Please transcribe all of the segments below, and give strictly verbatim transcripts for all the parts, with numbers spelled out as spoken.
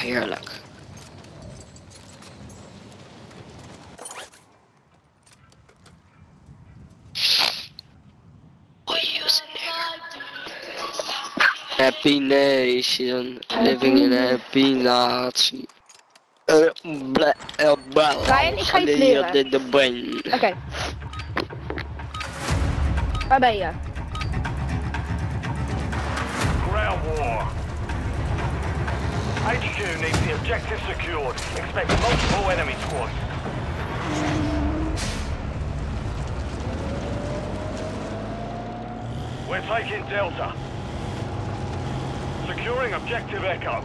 heerlijk. Happy nation, living in a happy nation. Uh, blah, uh, blah, Ryan, ik ga je leren. de, de brain. Oké. Okay. Waar ben je? Ground war. H Q needs the objective secured. Expect multiple enemy squads. We're taking Delta. Securing objective Echo.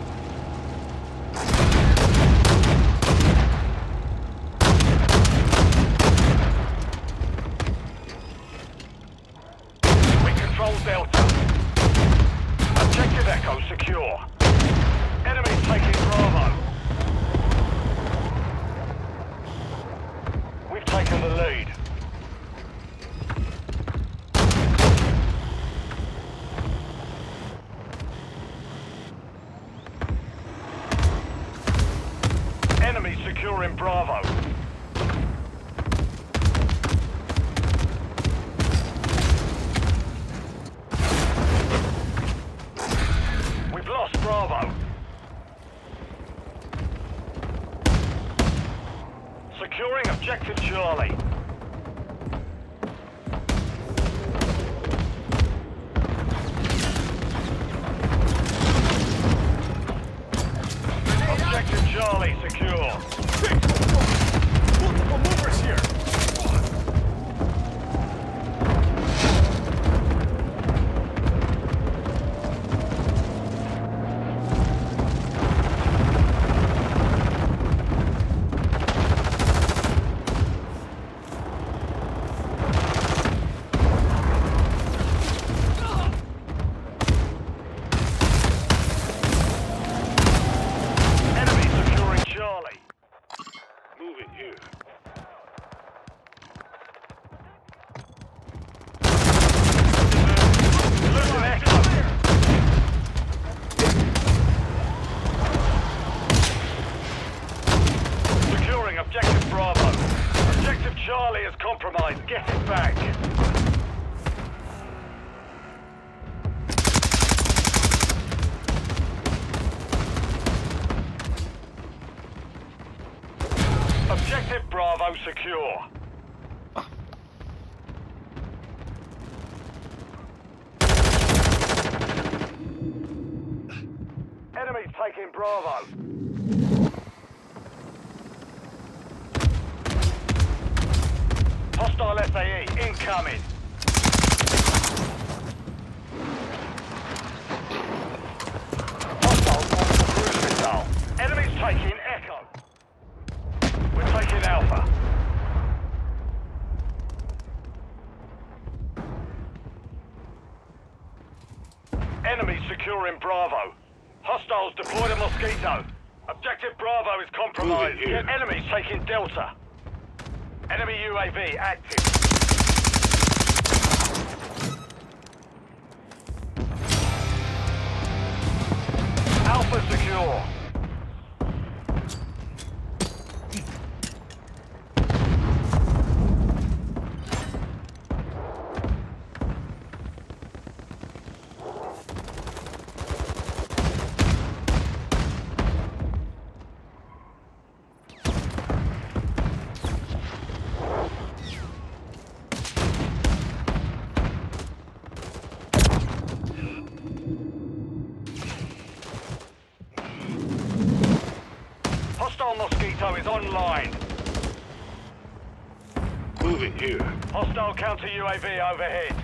We control Delta. Objective Echo secure. Enemies taking Bravo. We've taken the lead. Enemy securing Bravo. We've lost Bravo. Securing objective Charlie. Objective Charlie secure. Multiple movers here. Enemy securing Charlie. Moving here. Losing Echo. Securing objective Bravo. Objective Charlie is compromised. Get it back. Objective Bravo secure. Enemies taking Bravo. Hostile S A E incoming. Hostile launching cruise missile. Enemies taking Echo. We're taking Alpha. Enemy securing Bravo. Hostiles deploy to Mosquito. Objective Bravo is compromised. Enemies taking Delta. Enemy U A V active. Alpha secure. Hostile Mosquito is online. Moving here. Hostile counter U A V overhead.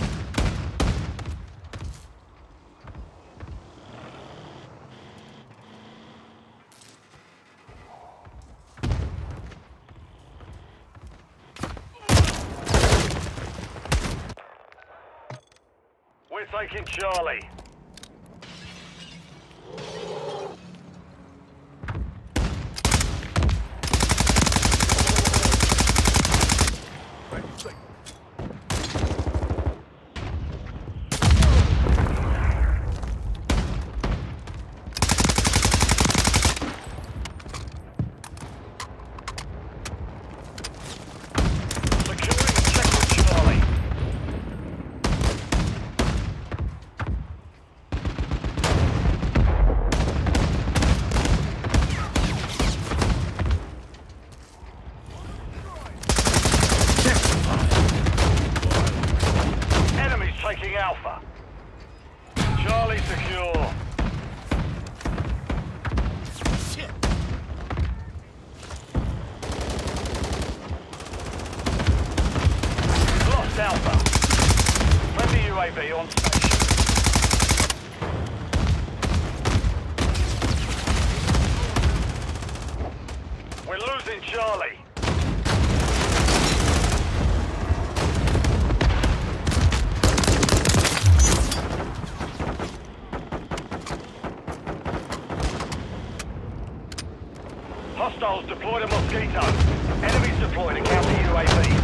We're taking Charlie. secure. Shit. Lost Alpha. Friendly U A V on station. We're losing Charlie. Hostiles deployed a Mosquito. Enemies deployed a counter U A V.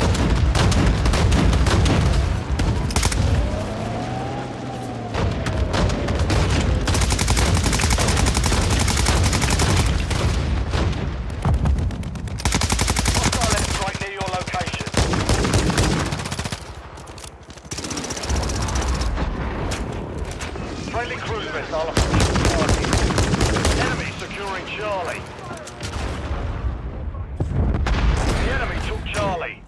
Friendly cruise missile approaching target. Enemy securing Charlie. The enemy took Charlie.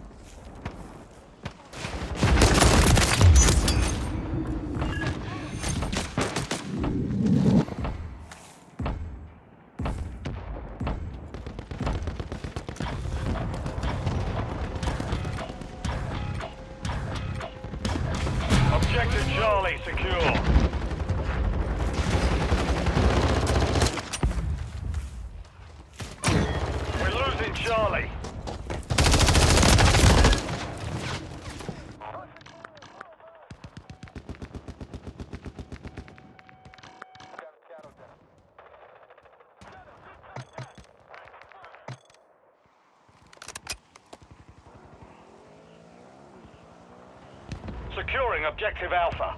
Objective Charlie secure. Charlie. Securing Objective Alpha.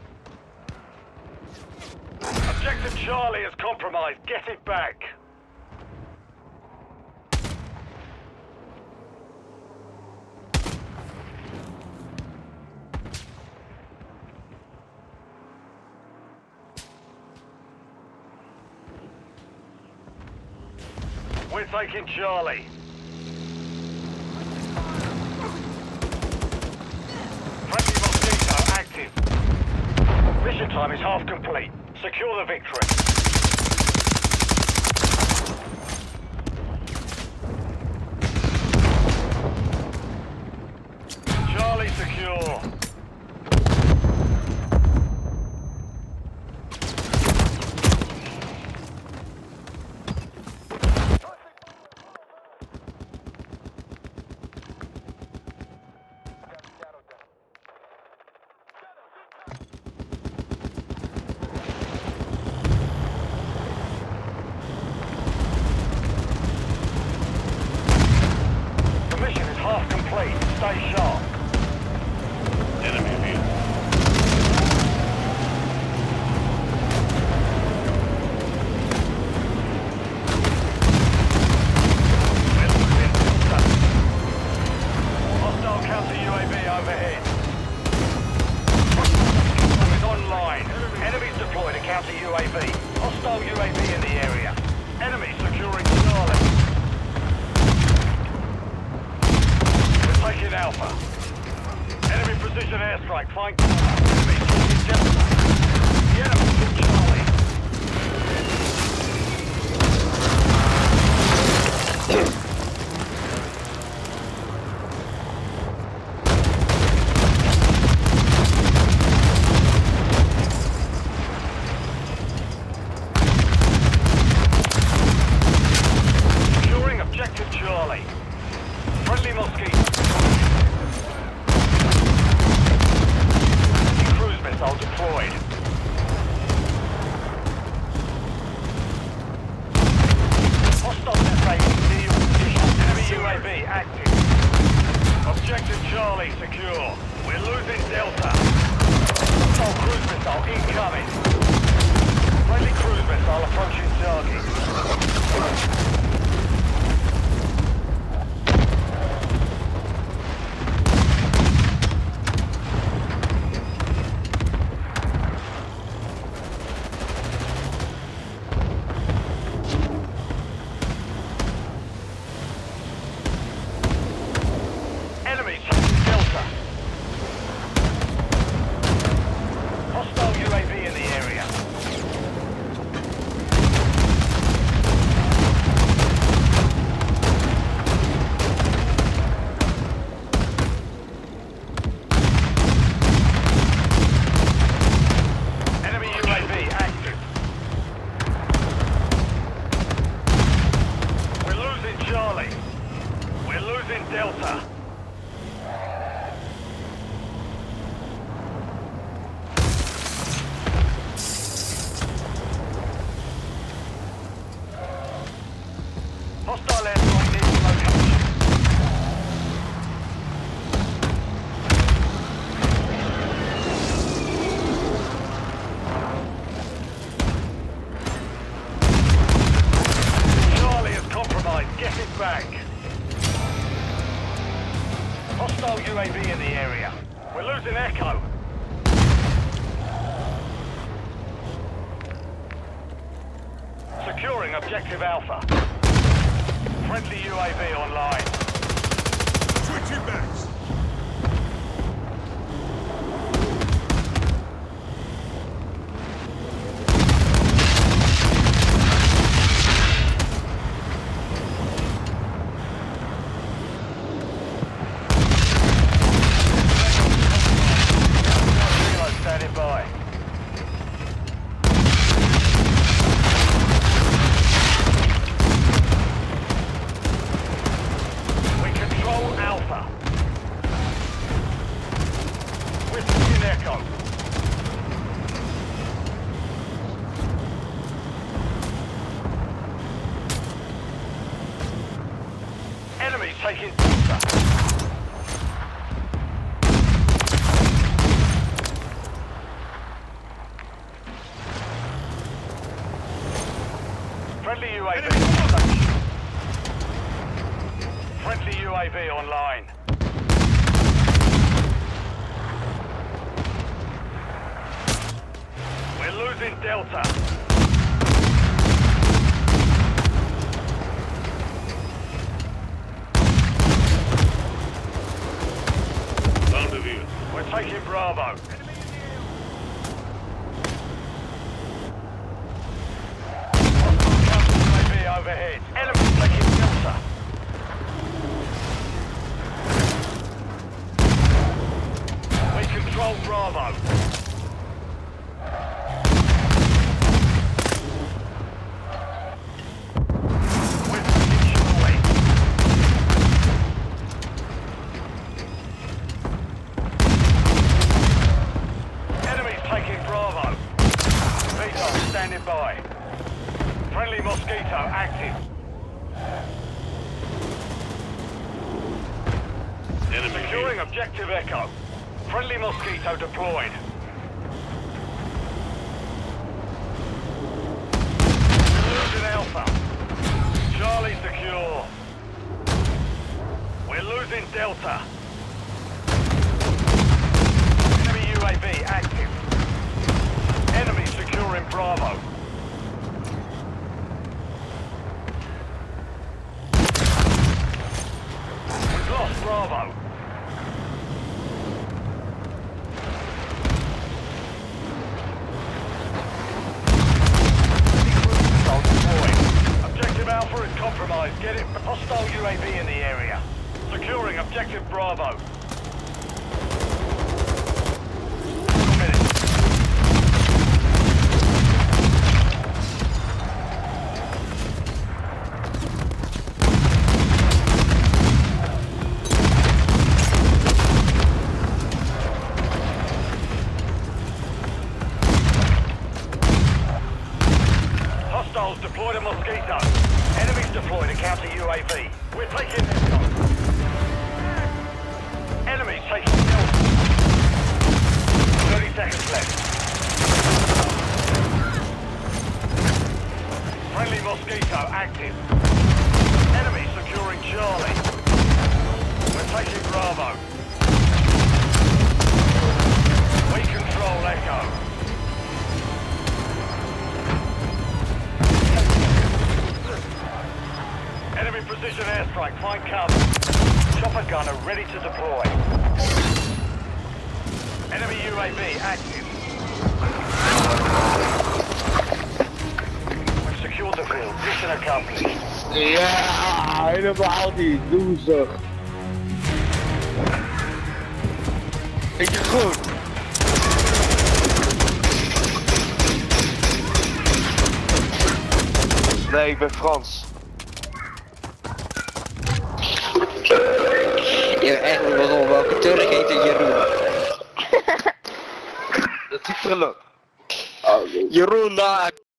Objective Charlie is compromised. Get it back. We're taking Charlie. Friendly Mosquito active. Mission time is half complete. Secure the victory. Charlie secure. Stay sharp. Enemy view. Hostile counter U A V overhead. Hostile is online. Enemies deployed a counter U A V. Hostile U A V in the area. Enemy securing Charlie. Taking Alpha. Enemy precision airstrike. Find cover. Enemy taking Delta. The enemy took Charlie. Securing Objective Charlie. Friendly Mosquito. Cruise missile deployed. Hostile disabled near your position. Enemy U A V active. Objective Charlie secure. We're losing Delta. Hostile cruise missile incoming. Friendly cruise missile approaching target. Hostile U A V in the area. Delta. Hostile airstrike near your location. Charlie is compromised. Get it back. Hostile U A V in the area. We're losing Echo. Securing objective Alpha. Friendly U A V online. Switching backs. Reload standing by. We control Alpha. We're taking Echo. Enemies taking Delta. Friendly U A V on station. Friendly U A V online. We're losing Delta. Rendezvous. We're taking Bravo. Hostile U A V overhead. Enemies taking Delta. We control Bravo. We're taking Charlie. Enemies taking Bravo. Vito standing by. Friendly Mosquito active. Enemy Securing objective Echo. Friendly Mosquito deployed. Losing Alpha. Charlie secure. We're losing Delta. Enemy U A V active. Enemy securing Bravo. We've lost Bravo. Objective Alpha is compromised. Get it. Hostile U A V in the area. Securing objective Bravo. Two minutes. Hostiles deployed a Mosquito. Enemies deployed a counter U A V. We're taking Echo. Enemies taking Delta. thirty seconds left. Friendly Mosquito active. Enemy securing Charlie. We're taking Bravo. We control Echo. Enemy precision airstrike, find cover. Chopper gunner ready to deploy. Enemy U A V active. We've secured the field. Mission accomplished. Ja, helemaal niet. Doe ze. Ik je goed. Nee, ik ben Frans. je eigenlijk waarom? Welke Turk heet er Jeroen? Dat is prullen. Jeroen, daar